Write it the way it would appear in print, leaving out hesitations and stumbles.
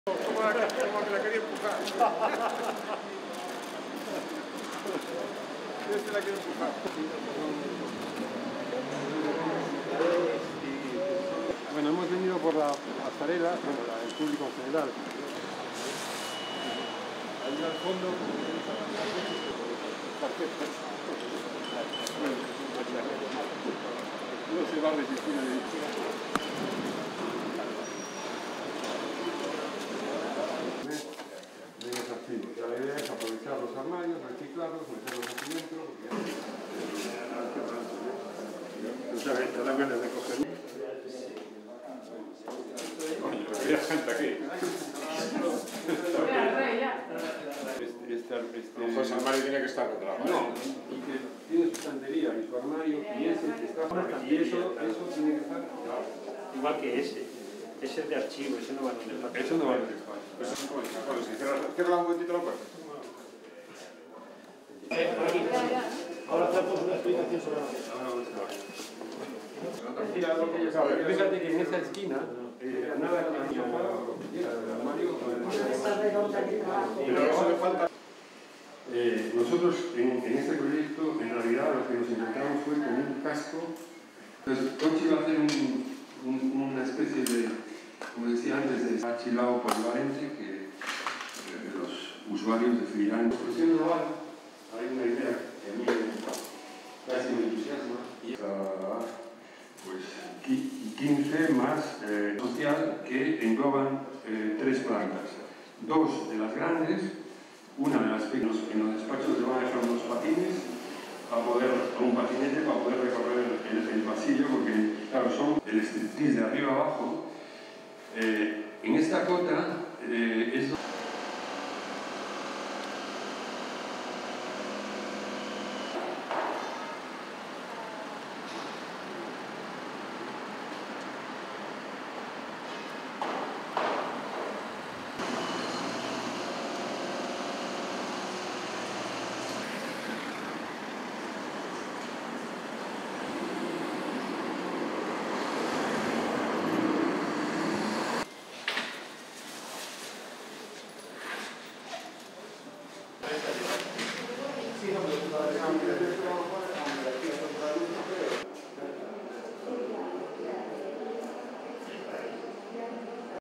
Como que la quería empujar. Este la quiere empujar. Bueno, hemos venido por la pasarela, bueno, el público en general. Allí al fondo, no se va a resistir a la idea es aprovechar los armarios, reciclarlos, meterlos aquí dentro. Te dan ganas de coger. Coño, había gente aquí. Pues el armario tiene que estar contra la No, y que tiene su estantería y su armario, y ese está fuera, y eso tiene que estar. Igual que ese. Ese es de archivo, ese no va en el despacho. Eso no va en el despacho. Bueno, si cierra un momentito la puerta. Ahora hacemos una explicación sobre Fíjate que en esa esquina, nada que yo pueda, el armario. Pero eso le falta. Nosotros en este proyecto, en realidad, lo que nos inventamos fue con un casco. Entonces, Conchi iba a hacer una especie de, como decía antes, de achilado polivalente que los usuarios decidirán. En construcción naval hay una idea que a mí casi me entusiasma y pues 15 más social que engloban 3 plantas. 2 de las grandes, una de las pequeñas. En los despachos se van a dejar unos patines un patinete para poder recorrer el pasillo, porque claro, son el striptease de arriba abajo. En esta cota es Sí, no, pero